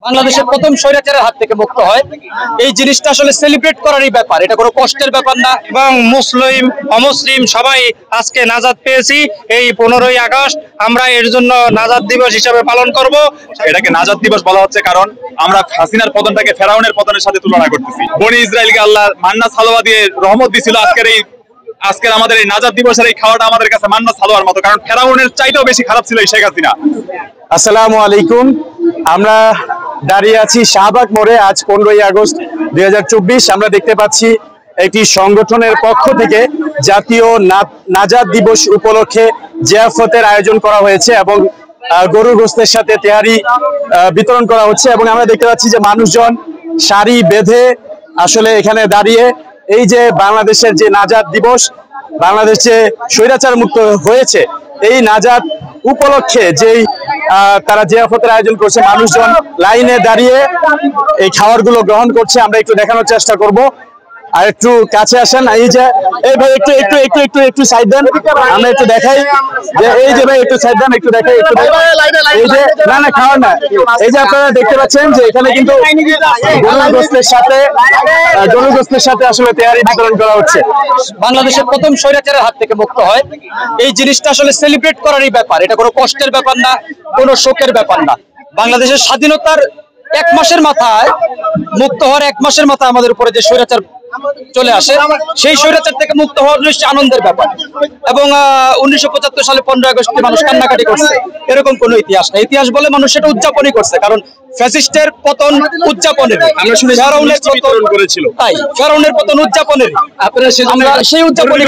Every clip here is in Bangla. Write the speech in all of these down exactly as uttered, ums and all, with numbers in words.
বাংলাদেশের প্রথম স্বৈরাচারের হাত থেকে মুক্ত হয়, এই জিনিসটা আসলে সেলিব্রেট করারই ব্যাপার, এটা কোনো কষ্টের ব্যাপার না। এবং মুসলিম অমুসলিম সবাই আজকে নাজাত পেয়েছি। এই পনেরোই আগস্ট আমরা এর জন্য নাজাত দিবস হিসাবে পালন করব। এটাকে নাজাত দিবস বলা হচ্ছে কারণ আমরা হাসিনার পতনটাকে ফেরাউনের পতনের সাথে তুলনা করতেছি। বনি ইসরায়েলকে আল্লাহ মান্না সালোয়া দিয়ে রহমত দিছিল। আজকের এই আজকের আমাদের এই নাজাত দিবসের এই খাওয়াটা আমাদের কাছে মান্না সালোয়ার মতো, কারণ ফেরাউনের চাইতেও বেশি খারাপ ছিল এই শেখ হাসিনা। আসসালামু আলাইকুম। আমরা দাঁড়িয়ে আছি শাহবাগ মোড়ে। আজ পনেরোই আগস্ট দুই হাজার চব্বিশ। আমরা দেখতে পাচ্ছি একটি সংগঠনের পক্ষ থেকে জাতীয় নাজাত দিবস উপলক্ষে জিয়াফতের আয়োজন করা হয়েছে এবং গরুর গোশতের সাথে তেহারি বিতরণ করা হচ্ছে। এবং আমরা দেখতে পাচ্ছি যে মানুষজন সারি বেঁধে আসলে এখানে দাঁড়িয়ে এই যে বাংলাদেশের যে নাজাত দিবস, বাংলাদেশে স্বৈরাচার মুক্ত হয়েছে, এই নাজাত উপলক্ষে যেই তারা জিয়াফতের আয়োজন করছে, মানুষজন লাইনে দাঁড়িয়ে এই খাবারগুলো গ্রহণ করছে। আমরা একটু দেখানোর চেষ্টা করব। আর একটু কাছে আসেন। এই যে এই ভাই একটু একটু একটু একটু একটু সাইড দেন, আমরা একটু দেখাই যে এই যে ভাই একটু সাইড দেন, একটু দেখাই একটু এই যে না না খাওয়ার না। এই যে আপনারা দেখতে পাচ্ছেন যে এখানে কিন্তু গরুর গোশতের সাথে গরুর গোশতের সাথে আসলে তেহারি বিতরণ করা হচ্ছে। বাংলাদেশের প্রথম স্বৈরাচারের হাত থেকে মুক্ত হয়, এই জিনিসটা আসলে সেলিব্রেট করারই ব্যাপার, এটা কোনো কষ্টের ব্যাপার না, কোনো শোকের ব্যাপার না। বাংলাদেশের স্বাধীনতার এক মাসের মাথায় মুক্ত হওয়ার এক মাসের মাথায় আমাদের উপরে যে স্বৈরাচার চলে আসে, সেই স্বৈরাচার থেকে মুক্ত হওয়ার নিশ্চয়ই আনন্দের ব্যাপার। এবং উনিশশো পঁচাত্তর সালে পনেরো আগস্টে মানুষ কান্নাকাটি করছে, এরকম কোন ইতিহাস না। ইতিহাস বলে মানুষ সেটা উদযাপনই করছে, কারণ ফ্যাসিস্টের পতন উদযাপনের, আমরা শুনে ফেরাউনের পতন করেছিল, তাই ফেরাউনের পতন উদযাপনের আপনারা সেই উদযাপনই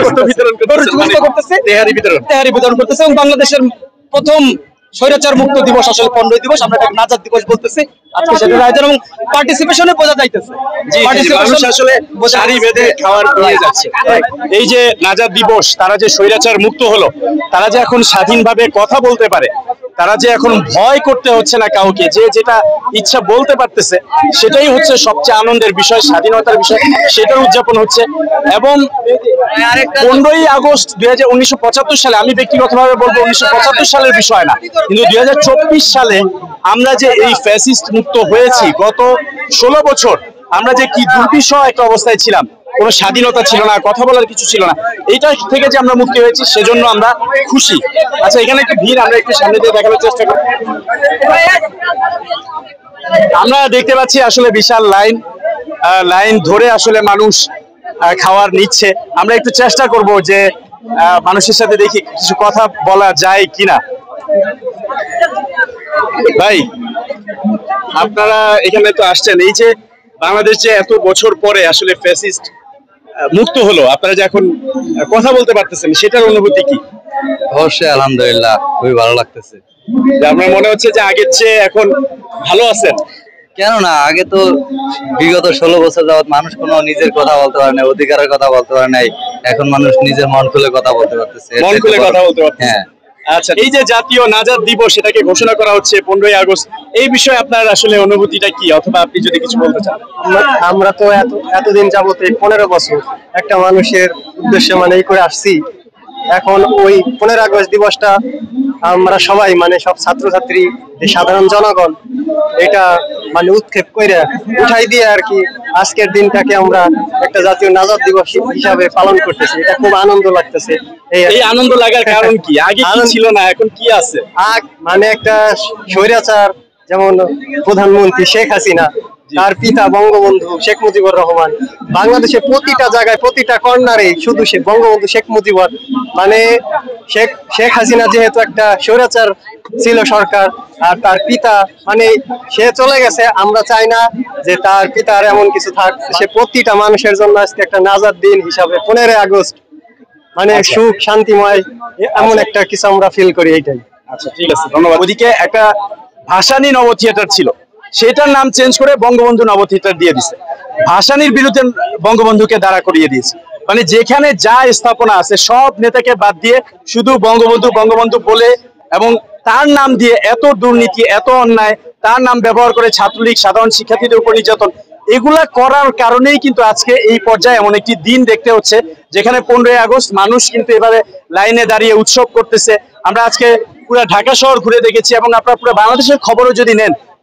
করতেছে, তেহারি বিতরণ তেহারি বিতরণ করতেছে। এবং বাংলাদেশের প্রথম স্বৈরাচার মুক্ত দিবস আসলে পনেরোই দিবস, আমরা এটা নাজাত দিবস বলতেছি আজকে সেটার আয়োজন এবং পার্টিসিপেশনে বোঝা যাইতেছে আসলে সারি বেঁধে খাওয়ার নিয়ে যাচ্ছে। এই যে নাজাত দিবস, তারা যে স্বৈরাচার মুক্ত হলো, তারা যে এখন স্বাধীনভাবে কথা বলতে পারে, তারা যে এখন ভয় করতে হচ্ছে না কাউকে, যে যেটা ইচ্ছা বলতে পারতেছে, সেটাই হচ্ছে সবচেয়ে আনন্দের বিষয়, স্বাধীনতার বিষয়, সেটার উদযাপন হচ্ছে। এবং পনেরোই আগস্ট দুই হাজার উনিশশো পঁচাত্তর সালে, আমি ব্যক্তিগতভাবে বলবো উনিশশো পঁচাত্তর সালের বিষয় না, কিন্তু দুই হাজার চব্বিশ সালে আমরা যে এই ফ্যাসিস্ট মুক্ত হয়েছি, গত ষোলো বছর আমরা যে কি দুর্বিষহ একটা অবস্থায় ছিলাম, কোনো স্বাধীনতা ছিল না, কথা বলার কিছু ছিল না, এইটা থেকে যে আমরা মুক্তি হয়েছি সেজন্য আমরা খুশি। আচ্ছা, এখানে একটু ভিড়, আমরা একটু সামনে দিয়ে দেখানোর চেষ্টা করি। আমরা দেখতে পাচ্ছি আসলে বিশাল লাইন, লাইন ধরে আসলে মানুষ খাবার নিচ্ছে। আমরা একটু চেষ্টা করব যে মানুষের সাথে দেখি কিছু কথা বলা যায় কিনা। ভাই, আপনারা এখানে তো আসছেন, এই যে বাংলাদেশ যে এত বছর পরে আসলে ফ্যাসিস্ট মুক্ত হলো, আপনারা যে এখন কথা বলতে পারতেছেন, সেটার অনুভূতি কি? অবশ্যই আলহামদুলিল্লাহ, খুবই ভালো লাগতেছে। আপনার মনে হচ্ছে যে আগের চেয়ে এখন ভালো আছেন? কেননা আগে তো বিগত ষোলো বছর যাবত মানুষ কোনো নিজের কথা বলতে পারে না, অধিকারের কথা বলতে পারে নাই, এখন মানুষ নিজের মন খুলে কথা বলতে পারতেছে, মন খুলে কথা বলতে পারতেছে। হ্যাঁ। আচ্ছা, এই যে জাতীয় নাজাত দিবস, সেটাকে ঘোষণা করা হচ্ছে পনেরোই আগস্ট, এই বিষয়ে আপনার আসলে অনুভূতিটা কি, অথবা আপনি যদি কিছু বলতে চান? আমরা তো এত এতদিন যাবত এই পনেরো বছর একটা মানুষের উদ্দেশ্যে মানে এই করে আসছি। এখন ওই পনেরো আগস্ট দিবসটা আমরা সবাই মানে সব ছাত্রছাত্রী, সাধারণ জনগণ এটা মানে উৎক্ষেপ করে উঠাই দিয়ে আর কি আজকের দিনটাকে আমরা একটা জাতীয় নাজাত দিবস হিসাবে পালন করতেছি। এটা খুব আনন্দ লাগতেছে। এই আনন্দ লাগার কারণ কি? আগে কি ছিল না, এখন কি আছে? আগ মানে একটা স্বৈরাচার, যেমন প্রধানমন্ত্রী শেখ হাসিনা, তার পিতা বঙ্গবন্ধু শেখ মুজিবুর রহমান, বাংলাদেশের প্রতিটা জায়গায় প্রতিটা কর্নারে শুধু সে বঙ্গবন্ধু শেখ মুজিবুর, মানে শেখ শেখ হাসিনা যেহেতু একটা স্বৈরাচার ছিল সরকার, আর তার পিতা মানে সে চলে গেছে, আমরা চাই না যে তার পিতার এমন কিছু থাক। সে প্রতিটা মানুষের জন্য আজকে একটা নাজাত দিন হিসাবে পনেরোই আগস্ট মানে সুখ শান্তিময় এমন একটা কিছু আমরা ফিল করি, এইটাই। আচ্ছা, ঠিক আছে, ধন্যবাদ। ওদিকে একটা ভাসানী নব থিয়েটার ছিল, সেটার নাম চেঞ্জ করে বঙ্গবন্ধু নব থিয়েটার দিয়ে দিছে। ভাসানীর বিরুদ্ধে বঙ্গবন্ধুকে দাঁড়া করিয়ে দিয়েছে। মানে যেখানে যা স্থাপনা আছে সব নেতাকে বাদ দিয়ে শুধু বঙ্গবন্ধু বঙ্গবন্ধু বলে, এবং তার নাম দিয়ে এত দুর্নীতি, এত অন্যায়, তার নাম ব্যবহার করে ছাত্রলীগ, সাধারণ শিক্ষার্থীদের উপর নির্যাতন, এগুলা করার কারণেই কিন্তু আজকে এই পর্যায়ে এমন একটি দিন দেখতে হচ্ছে, যেখানে পনেরোই আগস্ট মানুষ কিন্তু এভাবে লাইনে দাঁড়িয়ে উৎসব করতেছে। আমরা আজকে পুরো ঢাকা শহর ঘুরে দেখেছি, এবং আপনারা পুরো বাংলাদেশের খবরও যদি নেন,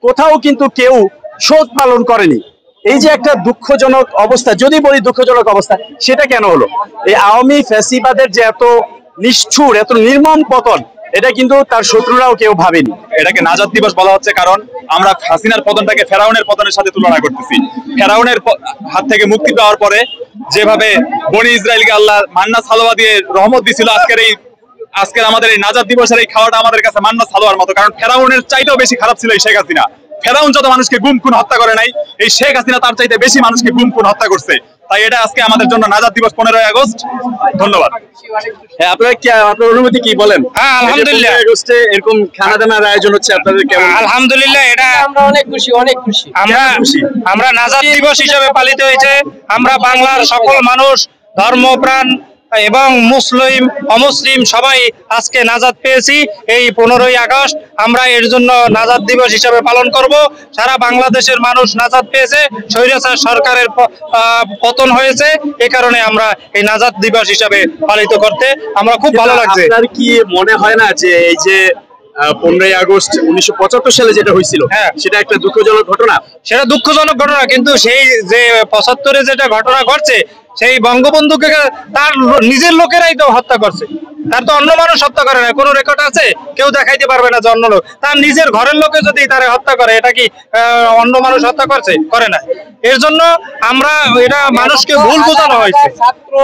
কোথাও কিন্তু কেউ শোক পালন করেনি। এই যে একটা দুঃখজনক অবস্থা, যদি বলি দুঃখজনক অবস্থা, সেটা কেন হলো? এই আওয়ামী ফ্যাসিবাদের যে এত নিষ্ঠুর, এত নির্মম পতন, এটা কিন্তু তার শত্রুরাও কেউ ভাবেনি। এটাকে নাজাত দিবস বলা হচ্ছে কারণ আমরা হাসিনার পতনটাকে ফেরাউনের পতনের সাথে তুলনা করতেছি। ফেরাউনের হাত থেকে মুক্তি পাওয়ার পরে যেভাবে বনি ইসরায়েলকে আল্লাহ মান্না সালোয়া দিয়ে রহমত দিছিল, আজকের এই আজকের আমাদের এই নাজাত দিবসের এই খাওয়াটা আমাদের কাছে মান্না সালোয়ার মতো। কারণ ফেরাউনের চাইতেও বেশি খারাপ ছিল এই শেখ হাসিনা। ফেরাউন যত মানুষকে গুম খুন হত্যা করে নাই, এই শেখ হাসিনা তার চাইতে বেশি মানুষকে গুম খুন হত্যা করছে। তাই এটা আজকে আমাদের জন্য নাজাত দিবস পনেরোই আগস্ট। ধন্যবাদ। হ্যাঁ, আপনারা কি, আপনার অনুভূতি কি বলেন? হ্যাঁ, আলহামদুলিল্লাহ আগস্টে এরকম খানা দানার আয়োজন হচ্ছে, আপনাদের কেমন? আলহামদুলিল্লাহ, এটা আমরা অনেক খুশি, অনেক খুশি। আমরা আমরা নাজাত দিবস হিসেবে পালিত হয়েছে। আমরা বাংলার সকল মানুষ, ধর্মপ্রাণ এবং মুসলিম অমুসলিম সবাই আজকে নাজাত পেয়েছি। এই পনেরোই আগস্ট আমরা এর জন্য নাজাত দিবস হিসেবে পালন করব। সারা বাংলাদেশের মানুষ নাজাত পেয়েছে, স্বৈরাচার সরকারের পতন হয়েছে, এ কারণে আমরা এই নাজাত দিবস হিসেবে পালিত করতে আমরা খুব ভালো লাগছে। আপনার কি মনে হয় না যে এই যে পনেরোই আগস্ট উনিশশো পঁচাত্তর সালে যেটা হয়েছিল, হ্যাঁ, সেটা একটা দুঃখজনক ঘটনা? সেটা দুঃখজনক ঘটনা, কিন্তু সেই যে পঁচাত্তরে যেটা ঘটনা ঘটছে, সেই বঙ্গবন্ধুকে তার নিজের লোকেরাই তো হত্যা করছে। তার তো অন্য মানুষ হত্যা করে না, কোনো রেকর্ড আছে? কেউ দেখাইতে পারবে না যে অন্য লোক। তার নিজের ঘরের লোকে যদি তারে হত্যা করে, এটা কি অন্য মানুষ হত্যা করছে? করে না। এর জন্য আমরা এটা মানুষকে ভুল বোঝানো হয়েছে। ছাত্র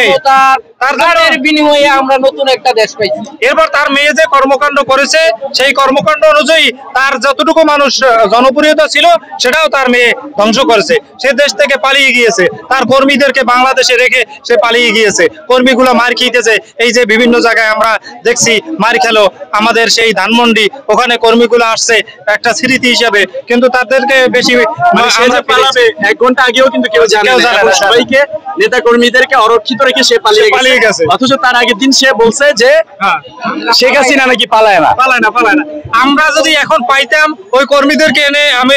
তার বিনিময়ে আমরা নতুন একটা দেশ পাইছি। এরপর তার মেয়ে যে কর্মকাণ্ড করেছে, সেই কর্মকাণ্ড অনুযায়ী তার যতটুকু মানুষ জনপ্রিয়তা ছিল, সেটাও তার মেয়ে ধ্বংস করেছে। সে দেশ থেকে পালিয়ে গিয়েছে, তার কর্মীদেরকে বাংলাদেশে রেখে সে পালিয়ে গিয়েছে। কর্মীগুলো মার খেতেছে। এই যে বিভিন্ন জায়গায় আমরা দেখছি মার খেলো, আমাদের সেই ধানমন্ডি, ওখানে কর্মীগুলো আসছে একটা স্মৃতি হিসাবে, কিন্তু তাদেরকে বেশি এক ঘন্টা আগেও কিন্তু কেউ জানে না, সবাইকে নেতা কর্মীদেরকে অরক্ষিত রেখে সে পালিয়ে গেছে। অথচ তার আগের দিন সে বলছে যে শেখ হাসিনা নাকি পালায় না, পালায় না, পালায় না। আমরা যদি এখন পাইতাম ওই কর্মীদেরকে এনে, আমি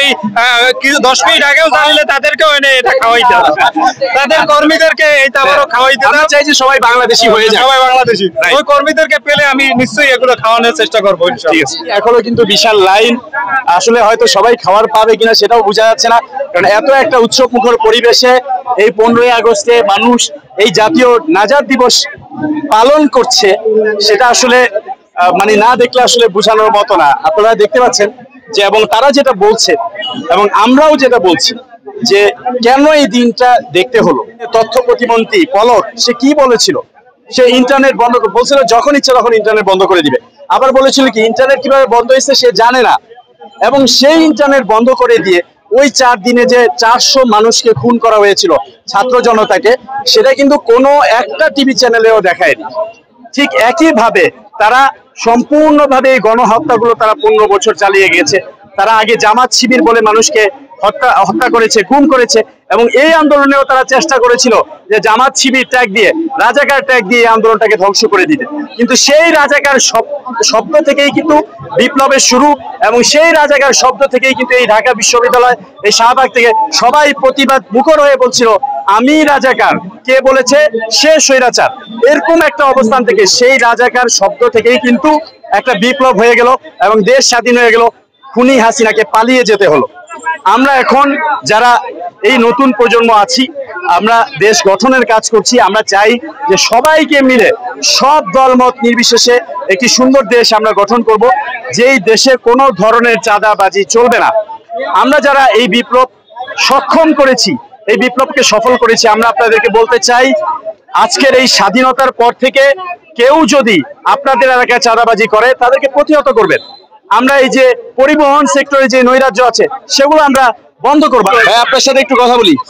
দশ মিনিট আগেও জানলে তাদেরকেও এনে এটা খাওয়াইতাম, তাদের কর্মীদেরকে এইটা আবারও খাওয়াইতাম। চাই যে সবাই বাংলাদেশি হয়ে যায়, সবাই বাংলাদেশি। ওই কর্মীদেরকে পেলে আমি নিশ্চয়ই এগুলো খাওয়ানোর চেষ্টা করবো। এখনো কিন্তু বিশাল লাইন, আসলে হয়তো সবাই খাবার পাবে কিনা সেটাও বোঝা যাচ্ছে না, কারণ এত একটা উৎসব মুখর পরিবেশে এই পনেরোই আগস্টে মানুষ এই জাতীয় নাজাত দিবস পালন করছে, সেটা আসলে মানে না দেখলে আসলে বোঝানোর মতো না। আপনারা দেখতে পাচ্ছেন যে, এবং তারা যেটা বলছে এবং আমরাও যেটা বলছি, যে কেন এই দিনটা দেখতে হলো। তথ্য প্রতিমন্ত্রী পলক সে কি বলেছিল? সে ইন্টারনেট বন্ধ বলছিল, যখন ইচ্ছা তখন ইন্টারনেট বন্ধ করে দিবে। আবার বলেছিল কি ইন্টারনেট কিভাবে বন্ধ হয়েছে সে জানে না, এবং সেই ইন্টারনেট বন্ধ করে দিয়ে ওই চার দিনে যে চারশো মানুষকে খুন করা হয়েছিল ছাত্র জনতাকে, সেটা কিন্তু কোনো একটা টিভি চ্যানেলেও দেখায়নি। ঠিক একই ভাবে তারা সম্পূর্ণভাবে এই গণহত্যাগুলো তারা পনেরো বছর চালিয়ে গেছে। তারা আগে জামাত শিবির বলে মানুষকে হত্যা হত্যা করেছে, গুম করেছে, এবং এই আন্দোলনেও তারা চেষ্টা করেছিল যে জামাত শিবির ট্যাগ দিয়ে, রাজাকার ট্যাগ দিয়ে এই আন্দোলনটাকে ধ্বংস করে দিতে। কিন্তু সেই রাজাকার শব্দ থেকেই কিন্তু বিপ্লবের শুরু, এবং সেই রাজাকার শব্দ থেকেই কিন্তু এই ঢাকা বিশ্ববিদ্যালয়, এই শাহবাগ থেকে সবাই প্রতিবাদ মুখর হয়ে বলছিল আমি রাজাকার, কে বলেছে? সে স্বৈরাচার। এরকম একটা অবস্থান থেকে, সেই রাজাকার শব্দ থেকেই কিন্তু একটা বিপ্লব হয়ে গেল এবং দেশ স্বাধীন হয়ে গেল। খুনি হাসিনাকে পালিয়ে যেতে হলো। আমরা এখন যারা এই নতুন প্রজন্ম আছি, আমরা দেশ গঠনের কাজ করছি। আমরা চাই যে সবাইকে মিলে, সব দলমত নির্বিশেষে একটি সুন্দর দেশ আমরা গঠন করব, যেই দেশে কোনো ধরনের চাঁদাবাজি চলবে না। আমরা যারা এই বিপ্লব সক্ষম করেছি, এই বিপ্লবকে সফল করেছি, আমরা আপনাদেরকে বলতে চাই, আজকের এই স্বাধীনতার পর থেকে কেউ যদি আপনাদের এলাকায় চাঁদাবাজি করে, তাদেরকে প্রতিহত করবেন। আমরা এই যে পরিবহন সেক্টরে যে নৈরাজ্য আছে, সেগুলো আমরা বন্ধ করবো। ভাই, আপনার সাথে একটু কথা বলি,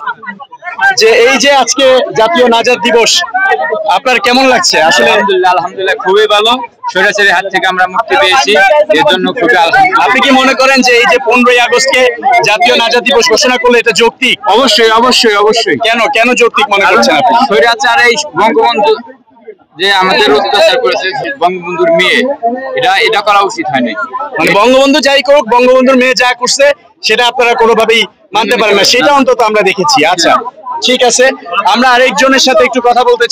যে এই যে আজকে জাতীয় নাজাত দিবস, আপনার কেমন লাগছে? আসলে আলহামদুলিল্লাহ, আলহামদুলিল্লাহ খুবই ভালো। স্বৈরাচারের হাত থেকে আমরা মুক্তি পেয়েছি, এর জন্য খুবই আলহামদুলিল্লাহ। আপনি কি মনে করেন যে এই যে পনেরোই আগস্টকে জাতীয় নাজাত দিবস ঘোষণা করলে এটা যৌক্তিক? অবশ্যই অবশ্যই অবশ্যই। কেন কেন যৌক্তিক মনে করছেন আপনি? স্বৈরাচার এই বঙ্গবন্ধু যে আমাদের অত্যাচার করেছে, বঙ্গবন্ধুর মেয়ে, এটা এটা করা উচিত হয়নি। মানে বঙ্গবন্ধু যাই করুক, বঙ্গবন্ধুর মেয়ে যা করছে সেটা আপনারা কোনোভাবেই মানতে পারেন না, সেটা অন্তত আমরা দেখেছি। আচ্ছা, ঠিক আছে, আমরা আরেকজনের সাথে একটু কথা বলতে চাই।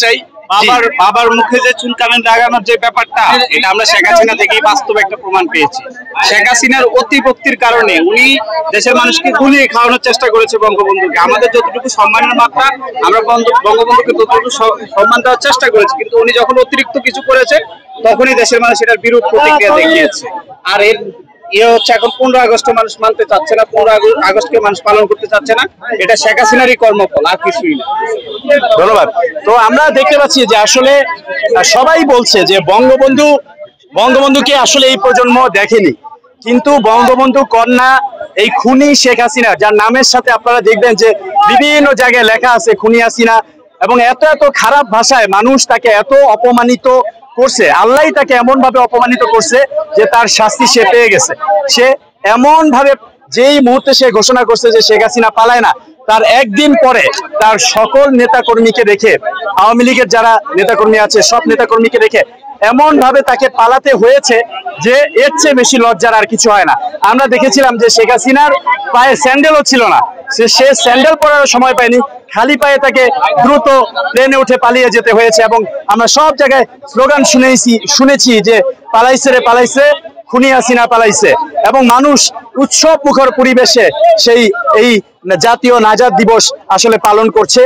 বাবার বাবার মুখে যে চুনকালি লাগানোর যে ব্যাপারটা, এটা আমরা শেখ হাসিনা থেকেই বাস্তব একটা প্রমাণ পেয়েছি। শেখ হাসিনার অতিভক্তির কারণে উনি দেশের মানুষকে গুলিয়ে খাওয়ানোর চেষ্টা করেছে বঙ্গবন্ধুকে। আমাদের যতটুকু সম্মানের মাত্রা, আমরা বঙ্গ- বঙ্গবন্ধুকে ততটুকু স- সম্মান দেওয়ার চেষ্টা করেছি, কিন্তু উনি যখন অতিরিক্ত কিছু করেছে তখনই দেশের মানুষ এটার বিরূপ প্রতিক্রিয়া দেখিয়েছে। আর এর ইয়ে হচ্ছে এখন পনেরো আগস্ট মানুষ মানতে চাচ্ছে না, পনেরো আগস্টকে মানুষ পালন করতে চাচ্ছে না, এটা শেখ হাসিনারই কর্মফল, আর কিছুই না। ধন্যবাদ। তো আমরা দেখতে পাচ্ছি যে আসলে আহ, সবাই বলছে যে বঙ্গবন্ধু বঙ্গবন্ধুকে আসলে এই প্রজন্ম দেখেনি, কিন্তু বঙ্গবন্ধু কন্যা এই খুনি শেখ হাসিনা, যার নামের সাথে আপনারা দেখবেন যে বিভিন্ন জায়গায় লেখা আছে খুনি হাসিনা, এবং এত এত খারাপ ভাষায় মানুষ তাকে এত অপমানিত করছে, আল্লাহ তাকে এমন ভাবে অপমানিত করছে যে তার শাস্তি সে পেয়ে গেছে। সে এমন ভাবে যেই মুহূর্তে সে ঘোষণা করছে যে শেখ হাসিনা পালায় না, তার একদিন পরে তার সকল নেতাকর্মীকে রেখে, আওয়ামী লীগের যারা নেতাকর্মী আছে সব নেতাকর্মীকে রেখে এমন ভাবে তাকে পালাতে হয়েছে যে এর চেয়ে বেশি লজ্জার আর কিছু হয় না। আমরা দেখেছিলাম যে শেখ হাসিনার পায়ে স্যান্ডেলও ছিল না, সে সে স্যান্ডেল পরার সময় পায়নি, খালি পায়ে তাকে দ্রুত প্লেনে উঠে পালিয়ে যেতে হয়েছে। এবং আমরা সব জায়গায় স্লোগান শুনেছি শুনেছি যে পালাইছে রে পালাইছে, খুনি হাসিনা পালাইছে, এবং মানুষ উৎসব মুখর পরিবেশে সেই এই জাতীয় নাজাত দিবস আসলে পালন করছে।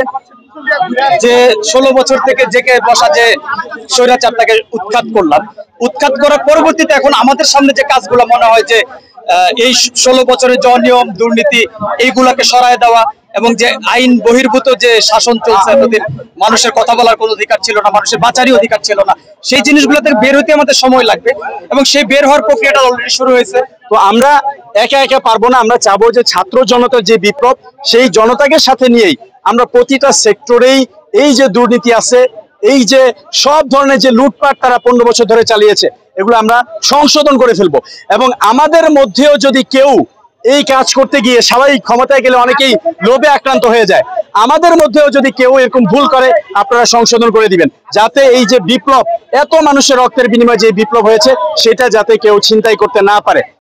যে ষোলো বছর থেকে জেকে বসা যে স্বৈরাচার তাকে উৎখাত করলাম, উৎখাত করার পরবর্তীতে এখন আমাদের সামনে যে কাজগুলো মনে হয় যে আহ, এই ষোলো বছরের যে অনিয়ম দুর্নীতি এইগুলাকে সরায় দেওয়া, এবং যে আইন বহির্ভূত যে শাসন চলছে, এতদিন মানুষের কথা বলার কোনো অধিকার ছিল না, মানুষের বাঁচারই অধিকার ছিল না, সেই জিনিসগুলো থেকে বের হইতে আমাদের সময় লাগবে, এবং সেই বের হওয়ার প্রক্রিয়াটা অলরেডি শুরু হয়েছে। তো আমরা একা একা পারবো না, আমরা চাবো যে ছাত্র জনতার যে বিপ্লব, সেই জনতাকে সাথে নিয়েই আমরা প্রতিটা সেক্টরেই এই যে দুর্নীতি আছে, এই যে সব ধরনের যে লুটপাট তারা পনেরো বছর ধরে চালিয়েছে, এগুলো আমরা সংশোধন করে ফেলবো। এবং আমাদের মধ্যেও যদি কেউ এই কাজ করতে গিয়ে, সবাই ক্ষমতায় গেলে অনেকেই লোভে আক্রান্ত হয়ে যায়, আমাদের মধ্যেও যদি কেউ এরকম ভুল করে আপনারা সংশোধন করে দিবেন, যাতে এই যে বিপ্লব, এত মানুষের রক্তের বিনিময়ে যে বিপ্লব হয়েছে, সেটা যাতে কেউ ছিনতাই করতে না পারে।